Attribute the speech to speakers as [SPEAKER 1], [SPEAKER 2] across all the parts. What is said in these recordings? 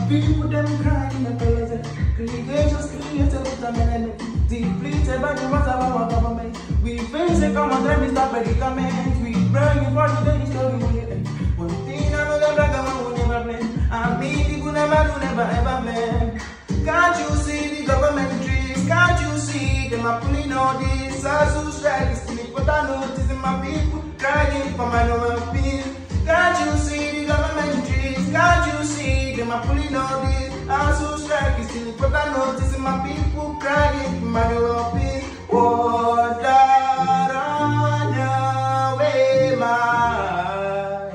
[SPEAKER 1] people them crying in the face. Creations created with a man depleted by the water of our government. We face a common dream is the predicament. We bring you for the daily story will end. One thing another black man will never blame. And me people never ever blame. Can't you see the government trees? Can't you see them are pulling all this? Asu strike is still put a notice in my people crying for my lower peace. Can't you see the government trees? Can't you see them are pulling all this? Asu strike is still put a notice in my people crying for my lower peace. Water on your way, my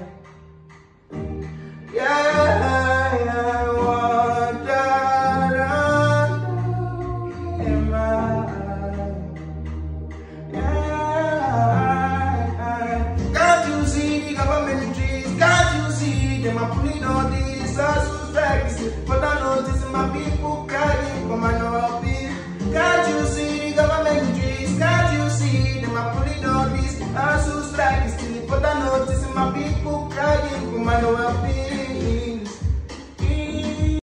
[SPEAKER 1] yeah, water on your way, my yeah. Can't you see the government trees? Can't you see them are pulling all this? Asu strike is still put a notice in my people crying for my lower peace. Can't you see the government trees? Can't you see them are pulling all this? Asu strike is still put a notice in my people crying for my lower peace.